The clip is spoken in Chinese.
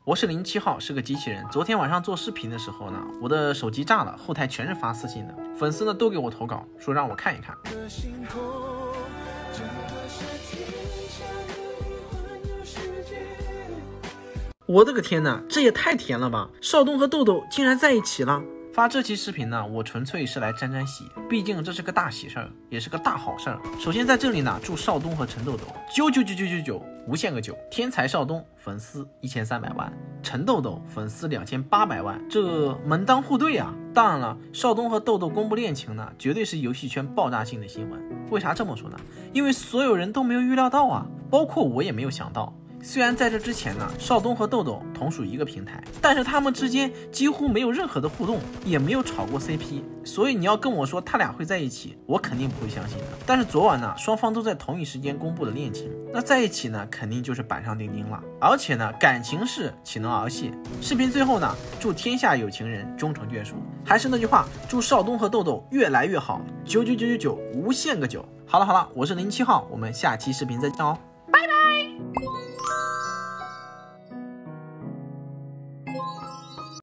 我是07号，是个机器人。昨天晚上做视频的时候呢，我的手机炸了，后台全是发私信的，粉丝呢都给我投稿，说让我看一看。我的个天哪，这也太甜了吧！少东和豆豆竟然在一起了。发这期视频呢，我纯粹是来沾沾喜，毕竟这是个大喜事儿，也是个大好事儿。首先在这里呢，祝少东和陈豆豆99999无限个9，天才少东粉丝1300万，陈豆豆粉丝2800万，这门当户对啊！当然了，少东和豆豆公布恋情呢，绝对是游戏圈爆炸性的新闻。为啥这么说呢？因为所有人都没有预料到啊，包括我也没有想到。虽然在这之前呢，少东和豆豆同属一个平台，但是他们之间几乎没有任何的互动，也没有炒过 CP， 所以你要跟我说他俩会在一起，我肯定不会相信的。但是昨晚呢，双方都在同一时间公布了恋情，那在一起呢，肯定就是板上钉钉了。而且呢，感情事岂能儿戏？视频最后呢，祝天下有情人终成眷属。还是那句话，祝少东和豆豆越来越好，99999无限个9。好了，我是07号，我们下期视频再见哦，拜拜。